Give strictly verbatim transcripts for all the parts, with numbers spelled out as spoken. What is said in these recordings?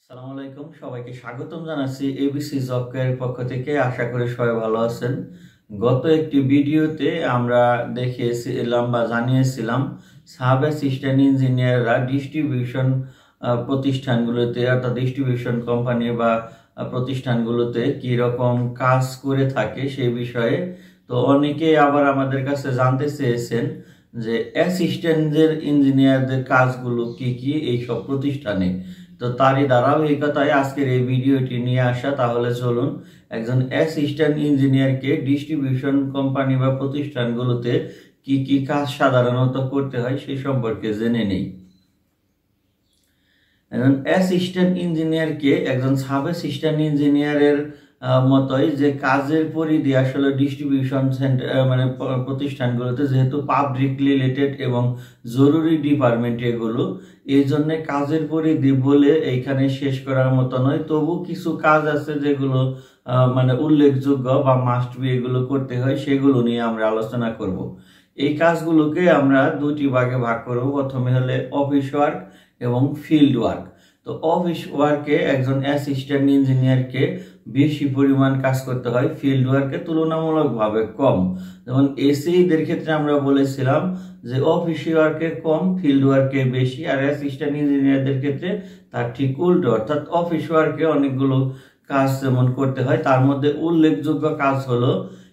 আসসালামু আলাইকুম, সবাইকে স্বাগতম জানাচ্ছি এবিসি জব কেয়ারের পক্ষ থেকে। আশা করি সবাই ভালো আছেন। গত একটি ভিডিওতে আমরা দেখিয়েছিলাম বা জানিয়েছিলাম সাব অ্যাসিস্ট্যান্ট ইঞ্জিনিয়াররা ডিস্ট্রিবিউশন প্রতিষ্ঠানগুলোতে অর্থাৎ ডিস্ট্রিবিউশন কোম্পানি বা প্রতিষ্ঠানগুলোতে কি রকম কাজ করে থাকে সেই বিষয়ে। তো অনেকে আবার আমাদের কাছে জানতে চেয়েছেন যে অ্যাসিস্ট্যান্টদের ইঞ্জিনিয়ারদের কাজগুলো কি কি এই সব প্রতিষ্ঠানে। তো তারই ধারাবাহিকতায় আজকের এই ভিডিওটি নিয়ে আসা। তাহলে চলুন একজন অ্যাসিস্ট্যান্ট ইঞ্জিনিয়ারকে ডিস্ট্রিবিউশন কোম্পানি বা প্রতিষ্ঠানগুলোতে কি কি কাজ সাধারণত করতে হয় সেই সম্পর্কে জেনে নেই। একজন অ্যাসিস্ট্যান্ট ইঞ্জিনিয়ারকে একজন সাব অ্যাসিস্ট্যান্ট ইঞ্জিনিয়ারের মতোই যে কাজের পরিধি আসলে ডিস্ট্রিবিউশন সেন্টার মানে প্রতিষ্ঠানগুলোতে যেহেতু পাবলিক রিলেটেড এবং জরুরি ডিপার্টমেন্ট এগুলো, এই জন্য কাজের পরিধি বলে এইখানে শেষ করার মতো নয়। তবু কিছু কাজ আছে যেগুলো মানে উল্লেখযোগ্য বা মাস্ট বি এগুলো করতে হয়, সেগুলো নিয়ে আমরা আলোচনা করব। এই কাজগুলোকে আমরা দুটি ভাগে ভাগ করব। প্রথমে হলে অফিস ওয়ার্ক এবং ফিল্ড ওয়ার্ক। তো অফিস ওয়ার্কে একজন অ্যাসিস্ট্যান্ট ইঞ্জিনিয়ারকে বেশি পরিমাণ কাজ করতে হয়, ফিল্ড ওয়ার্কে তুলনামূলকভাবে কম। যেমন এসিদের ক্ষেত্রে আমরা বলেছিলাম যে অফিস ওয়ার্কে কম, ফিল্ড ওয়ার্কে বেশি, আর অ্যাসিস্ট্যান্ট ইঞ্জিনিয়ারদের ক্ষেত্রে তার ঠিক উল্টো, অর্থাৎ অফিস ওয়ার্কে অনেকগুলো কাজ যেমন করতে হয়, তার মধ্যে উল্লেখযোগ্য কাজ হলো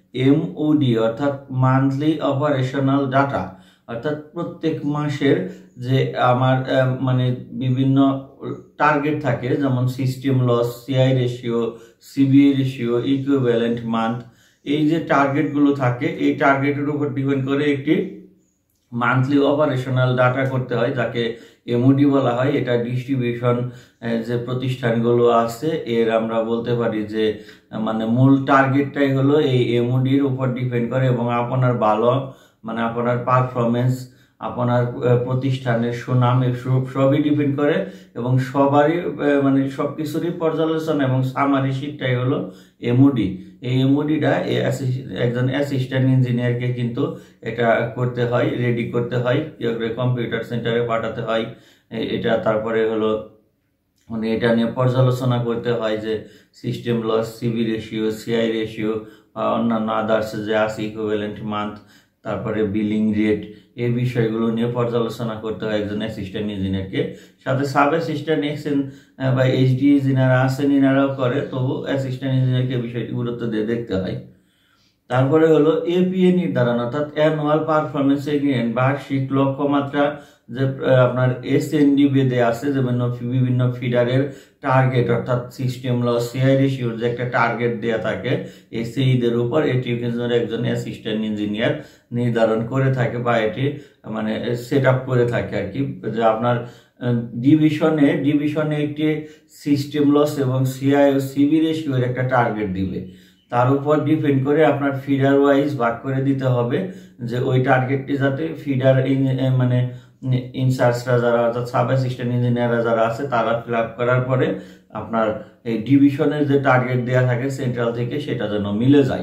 এমওডি অর্থাৎ মান্থলি অপারেশনাল ডাটা, অর্থাৎ প্রত্যেক মাসের যে আমার মানে বিভিন্ন টার্গেট থাকে, যেমন system loss, CI ratio, CBI ratio, equivalent month, এই যে টার্গেটগুলো থাকে এই টার্গেটের উপর ডিপেন্ড করে একটি মান্থলি অপারেশনাল ডাটা করতে হয়, যাকে এমওডি বলা হয়। এটা ডিস্ট্রিবিউশন যে প্রতিষ্ঠানগুলো আছে এর আমরা বলতে পারি যে মানে মূল টার্গেটটাই হলো এই এমওডির উপর ডিপেন্ড করে, এবং আপনার ভালো মানে আপনার পারফরমেন্স, আপনার প্রতিষ্ঠানের সুনাম সবই ডিপেন্ড করে, এবং সবারই মানে সবকিছুরই পর্যালোচনা এবং সামারি শিটটাই হলো এমওডি। এই এমওডিটা একজন অ্যাসিস্ট্যান্ট ইঞ্জিনিয়ারকে কিন্তু এটা করতে হয়, রেডি করতে হয়, কম্পিউটার সেন্টারে পাঠাতে হয় এটা। তারপরে হলো মানে এটা নিয়ে পর্যালোচনা করতে হয় যে system loss, CB ratio, CI ratio বা অন্যান্য আদার্স যে আছে, ইকুইভ্যালেন্ট মান্থ, তারপরে বিলিং রেট, এই বিষয়গুলো নিয়ে পর্যালোচনা করতে হয় একজন অ্যাসিস্ট্যান্ট ইঞ্জিনিয়ারকে। সাথে সাব অ্যাসিস্ট্যান্ট এক্সেন বা এইচডি যারা আছেন ইনারাও করে, তবু অ্যাসিস্ট্যান্ট ইঞ্জিনিয়ারকে বিষয়টি গুরুত্ব দিয়ে দেখতে হয়। তারপরে হলো এপিএ নির্ধারণ অর্থাৎ অ্যানুয়াল পারফরমেন্স এগ্রিমেন্ট, বার্ষিক লক্ষ্যমাত্রা যে আপনার এসএনডি বেদে আছে, যেমন বিভিন্ন ফিডারের টার্গেট অর্থাৎ সিস্টেম লস, সিআই রেশিওর যে একটা টার্গেট দেওয়া থাকে এসএইদের উপর, এটি কিন্তু একজন অ্যাসিস্ট্যান্ট ইঞ্জিনিয়ার নির্ধারণ করে থাকে বা এটি মানে সেট আপ করে থাকে আর কি। যে আপনার ডিভিশনে ডিভিশনে একটি সিস্টেম লস এবং সিআই ও সিবি রেশিওর একটা টার্গেট দিবে, তার উপর ডিপেন্ড করে আপনার ফিডার ওয়াইজ ভাগ করে দিতে হবে যে ওই টার্গেটটি যাতে ফিডার মানে ইনচার্জরা যারা অর্থাৎ সাব অ্যাসিস্ট্যান্ট ইঞ্জিনিয়াররা যারা আছে তারা ফিল আপ করার পরে আপনার এই ডিভিশনের যে টার্গেট দেওয়া থাকে সেন্ট্রাল থেকে সেটা যেন মিলে যায়।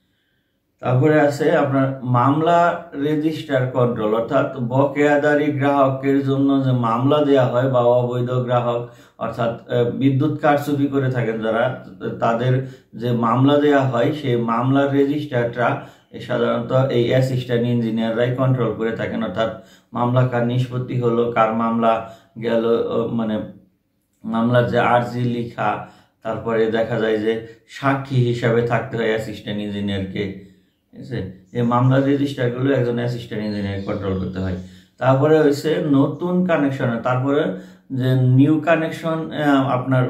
তারপরে আছে আপনার মামলা রেজিস্টার কন্ট্রোল, অর্থাৎ বকেয়াদারি গ্রাহকের জন্য যে মামলা দেয়া হয় বা অবৈধ গ্রাহক অর্থাৎ বিদ্যুৎ কারচুপি করে থাকেন যারা, তাদের যে মামলা দেয়া হয় সেই মামলার রেজিস্টারটা সাধারণত এই অ্যাসিস্ট্যান্ট ইঞ্জিনিয়াররাই কন্ট্রোল করে থাকেন। অর্থাৎ মামলা কার নিষ্পত্তি হলো, কার মামলা গেল, মানে মামলার যে আর্জি লিখা, তারপরে দেখা যায় যে সাক্ষী হিসাবে থাকতে হয় অ্যাসিস্ট্যান্ট ইঞ্জিনিয়ারকে। ঠিক আছে, এই মামলার রেজিস্টারগুলো একজন অ্যাসিস্ট্যান্ট ইঞ্জিনিয়ার কন্ট্রোল করতে হয়। তারপরে হচ্ছে নতুন কানেকশন, তারপরে যে নিউ কানেকশন আপনার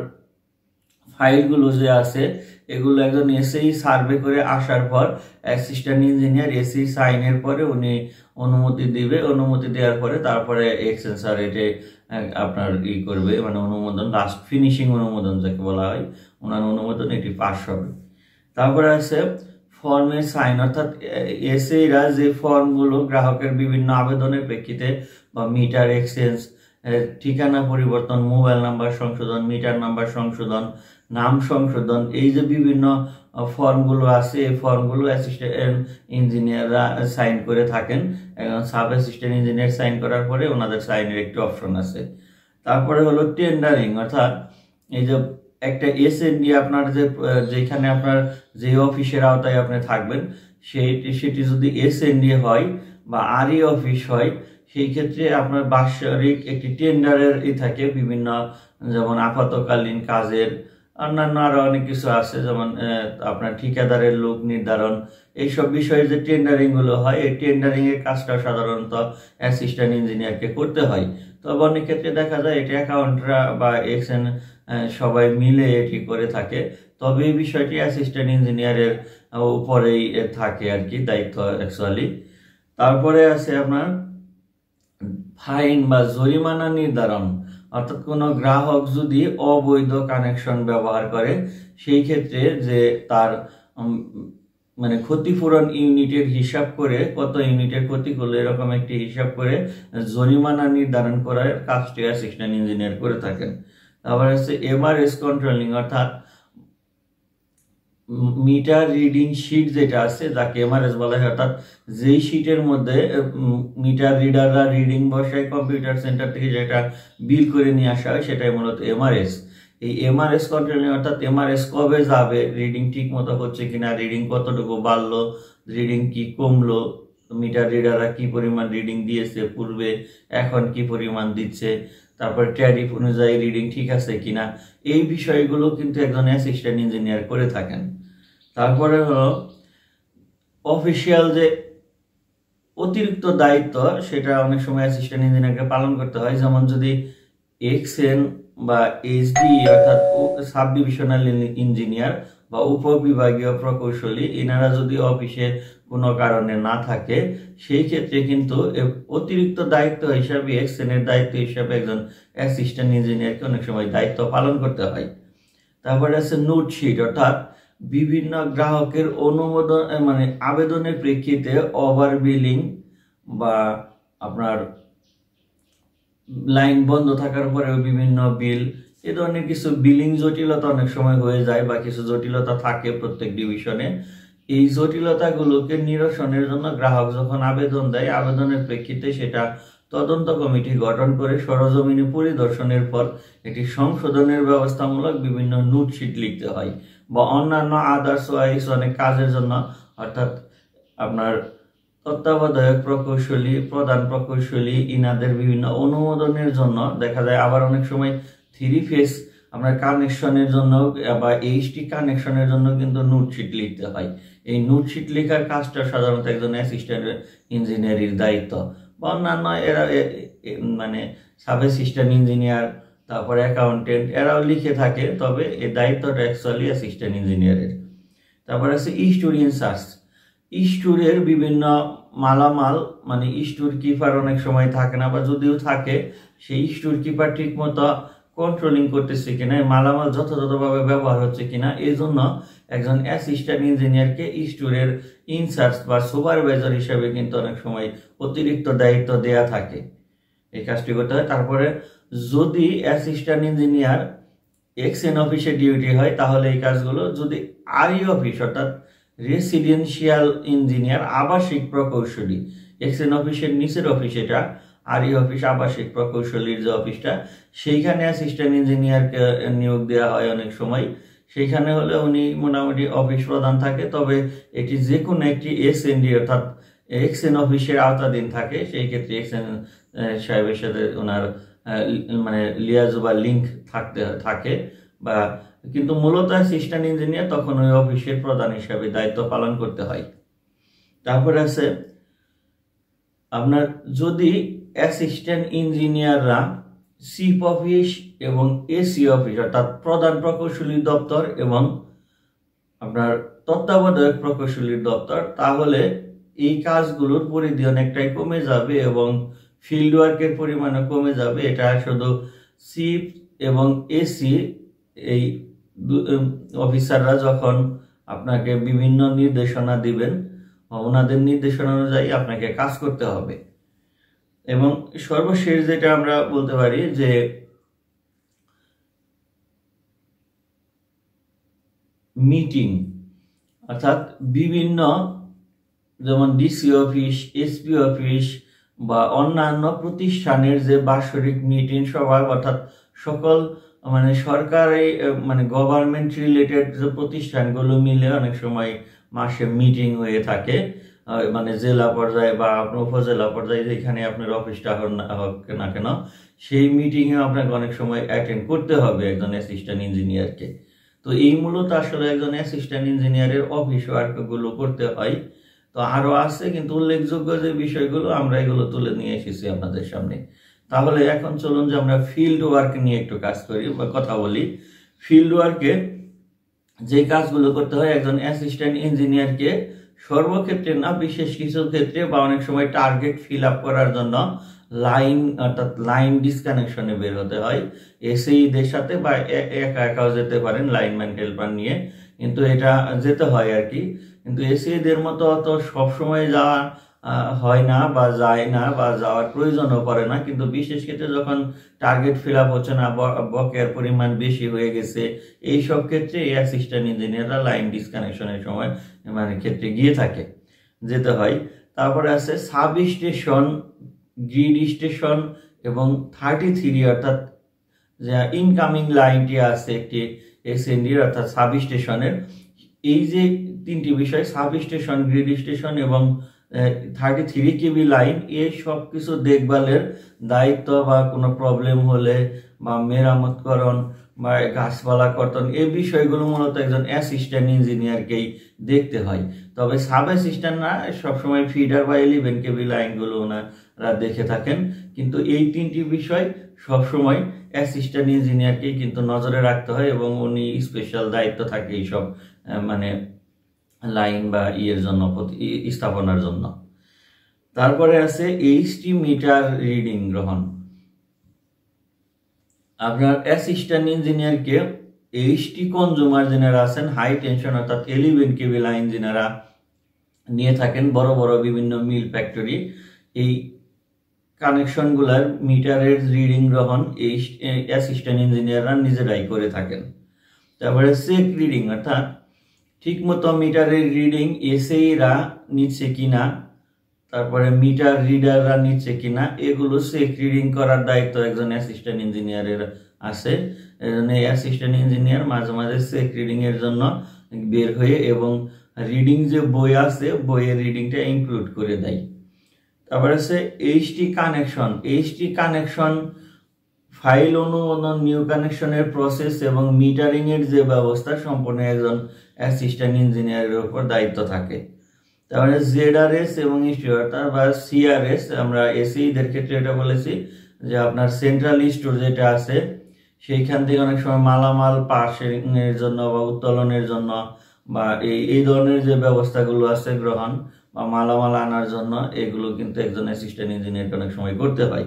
ফাইলগুলো যে আছে এগুলো একজন এসেই সার্ভে করে আসার পর অ্যাসিস্ট্যান্ট ইঞ্জিনিয়ার এসি সাইনের পরে উনি অনুমতি দিবে, অনুমতি দেওয়ার পরে তারপরে এক্সেন্সার এটে আপনার ই করবে, মানে অনুমোদন, লাস্ট ফিনিশিং অনুমোদন যাকে বলা হয়, ওনার অনুমোদন এটি পাস হবে। তারপরে আছে ফর্মের সাইন, অর্থাৎ এসএইরা যে ফর্মগুলো গ্রাহকের বিভিন্ন আবেদনের প্রেক্ষিতে বা মিটার এক্সচেঞ্জ, ঠিকানা পরিবর্তন, মোবাইল নাম্বার সংশোধন, মিটার নাম্বার সংশোধন, নাম সংশোধন, এই যে বিভিন্ন ফর্মগুলো আছে এই ফর্মগুলো অ্যাসিস্ট্যান্ট ইঞ্জিনিয়াররা সাইন করে থাকেন। এখন সাব অ্যাসিস্ট্যান্ট ইঞ্জিনিয়ার সাইন করার পরে ওনাদের সাইনের একটি অপশন আছে। তারপরে হলো টেন্ডারিং, অর্থাৎ এই যে একটা এসএনডি আপনার যে যেখানে আপনার যে অফিসের আওতায় আপনি থাকবেন সেই সেটি যদি এসএনডি হয় বা আরই অফিস হয়, সেই ক্ষেত্রে আপনার বাৎসরিক একটি টেন্ডারের ই থাকে বিভিন্ন, যেমন আপাতকালীন কাজের, অন্যান্য আরো অনেক কিছু আছে, যেমন আপনার ঠিকাদারের লোক নির্ধারণ, এইসব বিষয়ে যে টেন্ডারিং গুলো হয়, এই টেন্ডারিং এর কাজটা সাধারণত অ্যাসিস্ট্যান্ট ইঞ্জিনিয়ারকে করতে হয়। তবে অনেক ক্ষেত্রে দেখা যায় এটি অ্যাকাউন্টরা বা এক্সএন সবাই মিলে এটি করে থাকে, তবে এই বিষয়টি অ্যাসিস্ট্যান্ট ইঞ্জিনিয়ারের উপরেই থাকে আর কি দায়িত্ব অ্যাকচুয়ালি। তারপরে আছে আপনার ফাইন বা জরিমানা নির্ধারণ, অর্থাৎ কোনো গ্রাহক যদি অবৈধ কানেকশন ব্যবহার করে সেই ক্ষেত্রে যে তার মানে ক্ষতিপূরণ ইউনিটের হিসাব করে, কত ইউনিটের ক্ষতি করলে এরকম একটি হিসাব করে জরিমানা নির্ধারণ করার কাজটি অ্যাসিস্ট্যান্ট ইঞ্জিনিয়ার করে থাকেন। তারপর হচ্ছে এমআরএস কন্ট্রোলিং, অর্থাৎ মিটার রিডিং শিট যেটা আছে যাকে এমআরএস বলা হয়, অর্থাৎ যেই শিটের মধ্যে মিটার রিডাররা রিডিং বসায় কম্পিউটার সেন্টার থেকে যেটা বিল করে নিয়ে আসা হয় সেটাই মূলত এমআরএস। এই এমআরএস কন্ট্রোলিং অর্থাৎ এমআরএস কবে যাবে, রিডিং ঠিক মতো হচ্ছে কিনা, রিডিং কতটুকু বাড়লো, রিডিং কি কমলো, মিটার রিডাররা কি পরিমাণ রিডিং দিয়েছে পূর্বে, এখন কি পরিমাণ দিচ্ছে, তারপর ট্যারিফ অনুযায়ী রিডিং ঠিক আছে কিনা, এই বিষয়গুলো কিন্তু একজন অ্যাসিস্ট্যান্ট ইঞ্জিনিয়ার করে থাকেন। তারপরে হলো অফিসিয়াল যে অতিরিক্ত দায়িত্ব, সেটা অনেক সময় অ্যাসিস্ট্যান্ট ইঞ্জিনিয়ারকে পালন করতে হয়। যেমন যদি এক্সএন বা এইচডি অর্থাৎ সাব ডিভিশনাল ইঞ্জিনিয়ার বা উপবিভাগীয় প্রকৌশলী এনারা যদি অফিসে কোনো কারণে না থাকে, সেই ক্ষেত্রে কিন্তু অতিরিক্ত দায়িত্ব হিসাবে এক্সএন এর দায়িত্ব হিসাবে একজন অ্যাসিস্ট্যান্ট ইঞ্জিনিয়ারকে অনেক সময় দায়িত্ব পালন করতে হয়। তারপরে আছে নোটশিট, অর্থাৎ বিভিন্ন গ্রাহকের অনুমোদন মানে আবেদনের প্রেক্ষিতে ওভার বিলিং বা আপনার লাইন বন্ধ থাকার পরেও বিভিন্ন বিল, এ ধরনের কিছু বিলিং জটিলতা অনেক সময় হয়ে যায় বা কিছু জটিলতা থাকে প্রত্যেক ডিভিশনে। এই জটিলতাগুলোকে নিরসনের জন্য গ্রাহক যখন আবেদন দেয়, আবেদনের প্রেক্ষিতে সেটা তদন্ত কমিটি গঠন করে সরজমিনে পরিদর্শনের পর একটি সংশোধনের ব্যবস্থামূলক বিভিন্ন নোটশিট লিখতে হয়, বা অন্যান্য আদার্স ওয়াইজ অনেক কাজের জন্য, অর্থাৎ আপনার তত্ত্বাবধায়ক প্রকৌশলী, প্রধান প্রকৌশলী ইনাদের বিভিন্ন অনুমোদনের জন্য দেখা যায়। আবার অনেক সময় থ্রি ফেজ আপনার কানেকশনের জন্য বা এইচটি কানেকশনের জন্য কিন্তু নোটশিট লিখতে হয়। এই নোটশিট লেখার কাজটা সাধারণত একজন অ্যাসিস্ট্যান্ট ইঞ্জিনিয়ারের দায়িত্ব, বা অন্যান্য এরা মানে সাব অ্যাসিস্ট্যান্ট ইঞ্জিনিয়ার, তারপরে অ্যাকাউন্টেন্ট, এরাও লিখে থাকে, তবে এই দায়িত্বটা অ্যাকচুয়ালি অ্যাসিস্ট্যান্ট ইঞ্জিনিয়ারের। তারপর আছে স্টোর ইনচার্জ, স্টোরের বিভিন্ন মালামাল মানে স্টোর কিপার অনেক সময় থাকে না, বা যদিও থাকে সেই স্টোর কিপার ঠিক মতো কন্ট্রোলিং করতেছে কিনা, মালামাল যথাযথভাবে ব্যবহার হচ্ছে কিনা, এই জন্য একজন অ্যাসিস্ট্যান্ট ইঞ্জিনিয়ারকে স্টোরের ইনচার্জ বা সুপারভাইজার হিসেবে কিন্তু অনেক সময় অতিরিক্ত দায়িত্ব দেয়া থাকে, এই কাজটি করতে হয়। তারপরে যদি অ্যাসিস্ট্যান্ট ইঞ্জিনিয়ার এক্সএন অফিসে ডিউটি হয়, তাহলে এই কাজগুলো যদি আরই অফিস অর্থাৎ রেসিডেন্সিয়াল ইঞ্জিনিয়ার আবাসিক প্রকৌশলী, এক্সএন অফিসের নিচের অফিস এটা, আরই অফিস আবাসিক প্রকৌশলীর যে অফিসটা, সেইখানে অ্যাসিস্ট্যান্ট ইঞ্জিনিয়ারকে নিয়োগ দেওয়া হয় অনেক সময়। সেইখানে হলে উনি মোটামুটি অফিস প্রধান থাকে, তবে এটি যে কোনো একটি এসএনডি অর্থাৎ এক্সএন অফিসের আওতাধীন থাকে। সেই ক্ষেত্রে এক্সএন সাহেবের সাথে ওনার মানে লিয়াজ বা লিঙ্ক থাকতে থাকে, বা কিন্তু মূলত অ্যাসিস্ট্যান্ট ইঞ্জিনিয়ার তখন ওই অফিসের প্রধান হিসাবে দায়িত্ব পালন করতে হয়। তারপরে আছে আপনার যদি অ্যাসিস্ট্যান্ট ইঞ্জিনিয়াররা চিফ অফিস এবং এসি অফিস অর্থাৎ প্রধান প্রকৌশলী দপ্তর এবং আপনার তত্ত্বাবধায়ক প্রকৌশলীর দপ্তর, তাহলে এই কাজগুলোর পরিধি অনেকটাই কমে যাবে এবং ফিল্ড ওয়ার্কের পরিমাণও কমে যাবে। এটা শুধু চিফ এবং এসি এই অফিসাররা যখন আপনাকে বিভিন্ন নির্দেশনা দিবেন, ওনাদের নির্দেশনা অনুযায়ী আপনাকে কাজ করতে হবে। এবং সর্বশেষ যেটা আমরা বলতে পারি যে মিটিং অর্থাৎ বিভিন্ন যেমন ডিসি অফিস, এসপি অফিস বা অন্যান্য প্রতিষ্ঠানের যে বার্ষিক মিটিং সভা অর্থাৎ সকল মানে সরকারি মানে গভর্নমেন্ট রিলেটেড যে প্রতিষ্ঠানগুলো মিলে অনেক সময় মাসে মিটিং হয়ে থাকে, মানে জেলা পর্যায়ে বা আপনার উপজেলা পর্যায়ে যেখানে আপনার অফিসটা হোক না কেন, সেই মিটিংয়ে আপনাকে অনেক সময় অ্যাটেন্ড করতে হবে একজন অ্যাসিস্ট্যান্ট ইঞ্জিনিয়ারকে। তো এই মূলত আসলে একজন অ্যাসিস্ট্যান্ট ইঞ্জিনিয়ারের অফিস ওয়ার্কগুলো করতে হয়। তো আরও আছে, কিন্তু উল্লেখযোগ্য যে বিষয়গুলো আমরা এগুলো তুলে নিয়ে এসেছি আপনাদের সামনে। তাহলে এখন চলুন যে আমরা ফিল্ড ওয়ার্ক নিয়ে একটু কাজ করি বা কথা বলি। ফিল্ড ওয়ার্কে যে কাজগুলো করতে হয় একজন অ্যাসিস্ট্যান্ট ইঞ্জিনিয়ারকে সর্বক্ষেত্রে না, বিশেষ কিছু ক্ষেত্রে বা অনেক সময় টার্গেট ফিল আপ করার জন্য লাইন অর্থাৎ লাইন ডিসকানেকশনে বের হতে হয় এসইদের সাথে, বা একা একাও যেতে পারেন লাইনম্যান হেল্পার নিয়ে, কিন্তু এটা যেতে হয় আর কি। কিন্তু এসইদের মতো অত সবসময় যাওয়া হয় না বা যায় না বা যাওয়ার প্রয়োজনও পড়ে না, কিন্তু বিশেষ ক্ষেত্রে যখন টার্গেট ফিল আপ হচ্ছে না, বকেয়ার পরিমাণ বেশি হয়ে গেছে, এই সব ক্ষেত্রে অ্যাসিস্ট্যান্ট ইঞ্জিনিয়াররা লাইন ডিসকানেকশনের সময় মানে ক্ষেত্রে গিয়ে থাকে, যেতে হয়। তারপরে আছে সাব স্টেশন, গ্রিড স্টেশন এবং থার্টি থ্রি অর্থাৎ যে ইনকামিং লাইনটি আছে একটি এসএনডির অর্থাৎ সাব স্টেশনের, এই যে তিনটি বিষয় সাব স্টেশন, গ্রিড স্টেশন এবং থার্টি থ্রি কেবি লাইন, এই সব কিছু দেখভালের দায়িত্ব বা কোনো প্রবলেম হলে বা মেরামতকরণ বা গাছপালা কর্তন, এই বিষয়গুলো মূলত একজন অ্যাসিস্ট্যান্ট ইঞ্জিনিয়ারকেই দেখতে হয়। তবে সাব অ্যাসিস্ট্যান্ট না, সবসময় ফিডার বা ইলেভেন কেবি লাইনগুলো ওনারা দেখে থাকেন, কিন্তু এই তিনটি বিষয় সবসময় অ্যাসিস্ট্যান্ট ইঞ্জিনিয়ারকেই কিন্তু নজরে রাখতে হয় এবং উনি স্পেশাল দায়িত্ব থাকে এইসব মানে লাইন বা ইয়ের জন্য স্থাপনার জন্য। তারপরে আছে এইচটি মিটার রিডিং গ্রহণ। আপনার অ্যাসিস্ট্যান্ট ইঞ্জিনিয়ারকে এইচটি কনজুমার যারা আছেন, হাই টেনশন অর্থাৎ ইলেভেন কেবি লাইন যারা নিয়ে থাকেন বড় বড় বিভিন্ন মিল ফ্যাক্টরি, এই কানেকশনগুলার মিটারের রিডিং গ্রহণ এই অ্যাসিস্ট্যান্ট ইঞ্জিনিয়াররা নিজেরাই করে থাকেন। তারপরে চেক রিডিং অর্থাৎ ঠিকমতো মিটারের রিডিং এসএইরা নিচ্ছে কিনা, তারপরে মিটার রিডাররা নিচ্ছে কিনা, এগুলো চেক রিডিং করার দায়িত্ব একজন অ্যাসিস্ট্যান্ট ইঞ্জিনিয়ারের আছে। এজন্য অ্যাসিস্ট্যান্ট ইঞ্জিনিয়ার মাঝে মাঝে চেক রিডিং এর জন্য বের হয়ে এবং রিডিং যে বই আছে বইয়ের রিডিংটা ইনক্লুড করে দেয়। তারপরে আছে HT connection. HT connection file অনুমোদন, নিউ কানেকশনের প্রসেস এবং মিটারিং এর যে ব্যবস্থা সম্পূর্ণ একজন অ্যাসিস্ট্যান্ট ইঞ্জিনিয়ারের উপর দায়িত্ব থাকে। তারপরে জেডআরএস এবং স্টোর বা সিআরএস, আমরা এসিদের ক্ষেত্রে এটা বলেছি যে আপনার সেন্ট্রাল স্টোর যেটা আছে সেইখান থেকে অনেক সময় মালামাল পাসের জন্য বা উত্তোলনের জন্য বা এই এই ধরনের যে ব্যবস্থাগুলো আছে গ্রহণ বা মালামাল আনার জন্য, এগুলো কিন্তু একজন অ্যাসিস্ট্যান্ট ইঞ্জিনিয়ারকে অনেক সময় করতে হয়।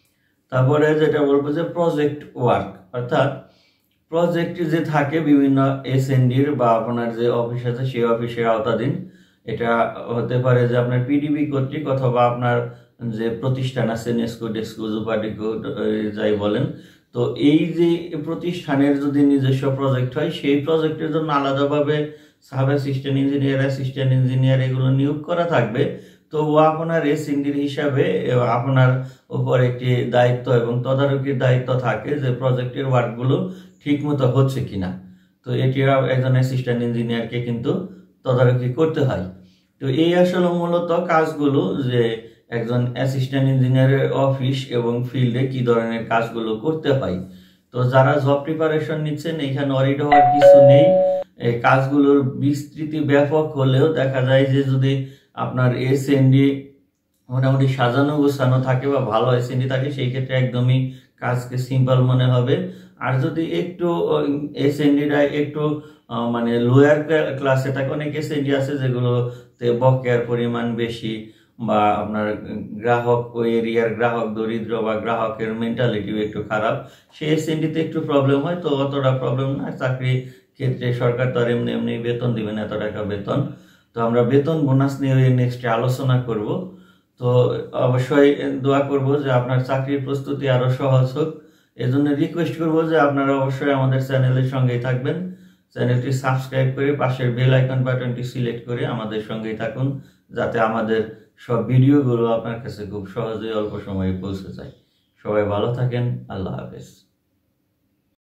তারপরে যেটা বলবো যে প্রজেক্ট ওয়ার্ক, অর্থাৎ প্রজেক্ট যে থাকে বিভিন্ন এসএনডির বা আপনার যে অফিস আছে সেই অফিসের আওতাধীন, এটা হতে পারে যে আপনার পিডিবি কর্তৃক অথবা আপনার যে প্রতিষ্ঠান আছে নেস্কো, ডেস্কো, জুপাডিকো যাই বলেন, তো এই যে প্রতিষ্ঠানের যদি নিজস্ব প্রজেক্ট হয় সেই প্রজেক্টের জন্য আলাদাভাবে sub assistant engineer, assistant engineer এগুলো নিয়োগ করা থাকবে। তো ও আপনার এসএনডির হিসাবে আপনার উপর একটি দায়িত্ব এবং তদারকির দায়িত্ব থাকে যে প্রজেক্টের ওয়ার্কগুলো ঠিক মতো হচ্ছে কিনা। তো এটিও একজন অ্যাসিস্ট্যান্ট ইঞ্জিনিয়ারকে কিন্তু তদারকি করতে হয়। তো এই আসলে মূলত কাজগুলো যে একজন অ্যাসিস্ট্যান্ট ইঞ্জিনিয়ারের অফিস এবং ফিল্ডে কি ধরনের কাজগুলো করতে হয়। তো যারা জব প্রিপারেশন নিচ্ছেন এখানে অরিড হওয়ার কিছু নেই। এই কাজগুলোর বিস্তৃতি ব্যাপক হলেও দেখা যায় যে যদি আপনার এসএনডি মোটামুটি সাজানো গোছানো থাকে বা ভালো এসএনডি থাকে সেই ক্ষেত্রে একদমই কাজকে সিম্পল মনে হবে। আর যদি একটু এসএনডিটা একটু মানে লোয়ার ক্লাসে থাকে, অনেক এসএনডি আছে যেগুলোতে বকেয়ার পরিমাণ বেশি বা আপনার গ্রাহক ওই এরিয়ার গ্রাহক দরিদ্র বা গ্রাহকের মেন্টালিটিও একটু খারাপ, সেই এসএনডিতে একটু প্রবলেম হয়। তো অতটা প্রবলেম না, চাকরি ক্ষেত্রে সরকার তো আর এমনি এমনি বেতন দিবেন এত টাকা বেতন। তো আমরা বেতন বোনাস নিয়ে নেক্সটে আলোচনা করব। তো অবশ্যই দোয়া করব যে আপনার চাকরির প্রস্তুতি আরো সহজ হোক। এজন্য রিকোয়েস্ট করব যে আপনারা অবশ্যই আমাদের চ্যানেলের সঙ্গেই থাকবেন। চ্যানেলটি সাবস্ক্রাইব করে পাশের বেল আইকন বাটনটি সিলেক্ট করে আমাদের সঙ্গেই থাকুন, যাতে আমাদের সব ভিডিওগুলো আপনার কাছে খুব সহজেই অল্প সময়ে পৌঁছে যায়। সবাই ভালো থাকেন। আল্লাহ হাফেজ।